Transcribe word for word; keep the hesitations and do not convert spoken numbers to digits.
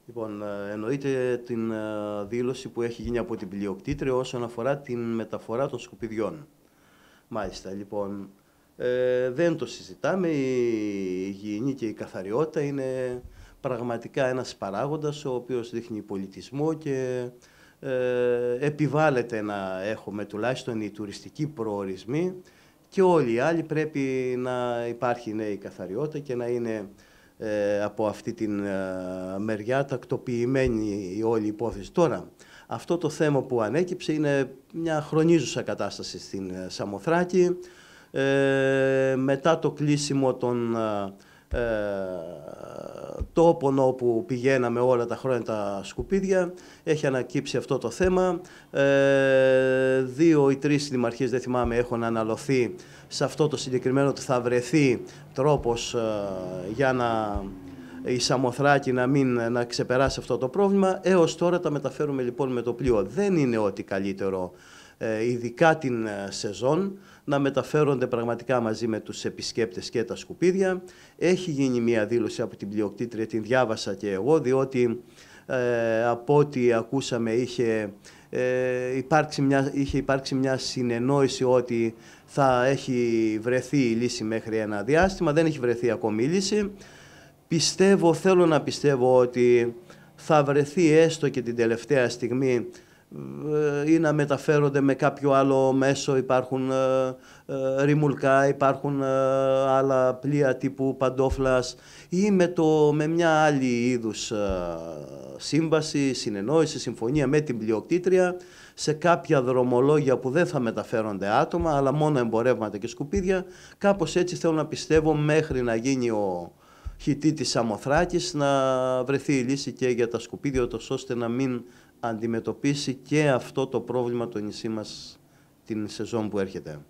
Λοιπόν, εννοείται την δήλωση που έχει γίνει από την πλειοκτήτρια όσον αφορά την μεταφορά των σκουπιδιών. Μάλιστα, λοιπόν, ε, δεν το συζητάμε, η υγιεινή και η καθαριότητα είναι πραγματικά ένας παράγοντας ο οποίος δείχνει πολιτισμό και ε, επιβάλλεται να έχουμε τουλάχιστον οι τουριστικοί προορισμοί και όλοι οι άλλοι πρέπει να υπάρχει ναι, η καθαριότητα και να είναι ε, από αυτή την ε, μεριά τακτοποιημένη η όλη υπόθεση. Τώρα, αυτό το θέμα που ανέκυψε είναι μια χρονίζουσα κατάσταση στην Σαμοθράκη. Ε, μετά το κλείσιμο των ε, τόπων όπου πηγαίναμε όλα τα χρόνια τα σκουπίδια, έχει ανακύψει αυτό το θέμα. Ε, δύο ή τρεις δημαρχίες, δεν θυμάμαι, έχουν αναλωθεί σε αυτό το συγκεκριμένο ότι θα βρεθεί τρόπος ε, για να η Σαμοθράκη να μην να ξεπεράσει αυτό το πρόβλημα. Έως τώρα τα μεταφέρουμε λοιπόν με το πλοίο. Δεν είναι ότι καλύτερο, ε, ειδικά την ε, σεζόν, να μεταφέρονται πραγματικά μαζί με τους επισκέπτες και τα σκουπίδια. Έχει γίνει μια δήλωση από την πλειοκτήτρια, την διάβασα και εγώ, διότι ε, από ό,τι ακούσαμε είχε, ε, υπάρξει μια, είχε υπάρξει μια συνεννόηση ότι θα έχει βρεθεί η λύση μέχρι ένα διάστημα. Δεν έχει βρεθεί ακόμη η λύση. Πιστεύω, θέλω να πιστεύω ότι θα βρεθεί έστω και την τελευταία στιγμή ή να μεταφέρονται με κάποιο άλλο μέσο. Υπάρχουν ε, ε, ρημουλκά, υπάρχουν ε, άλλα πλοία τύπου παντόφλας ή με, το, με μια άλλη είδους ε, σύμβαση, συνεννόηση, συμφωνία με την πλειοκτήτρια σε κάποια δρομολόγια που δεν θα μεταφέρονται άτομα αλλά μόνο εμπορεύματα και σκουπίδια. Κάπως έτσι θέλω να πιστεύω μέχρι να γίνει ο χιτή της Σαμοθράκης να βρεθεί η λύση και για τα σκουπίδια, ώστε να μην αντιμετωπίσει και αυτό το πρόβλημα το νησί μας την σεζόν που έρχεται.